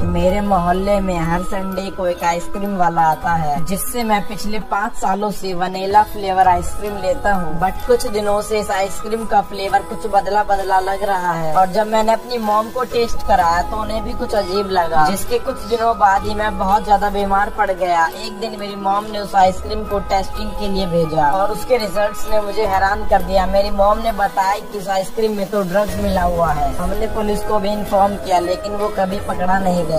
मेरे मोहल्ले में हर संडे को एक आइसक्रीम वाला आता है, जिससे मैं पिछले 5 सालों से वनीला फ्लेवर आइसक्रीम लेता हूँ। बट कुछ दिनों से इस आइसक्रीम का फ्लेवर कुछ बदला बदला लग रहा है, और जब मैंने अपनी मॉम को टेस्ट कराया तो उन्हें भी कुछ अजीब लगा, जिसके कुछ दिनों बाद ही मैं बहुत ज्यादा बीमार पड़ गया। एक दिन मेरी मॉम ने उस आइसक्रीम को टेस्टिंग के लिए भेजा और उसके रिजल्ट्स ने मुझे हैरान कर दिया। मेरी मॉम ने बताया कि इस आइसक्रीम में तो ड्रग्स मिला हुआ है। हमने पुलिस को भी इन्फॉर्म किया, लेकिन वो कभी पकड़ा नहीं गया।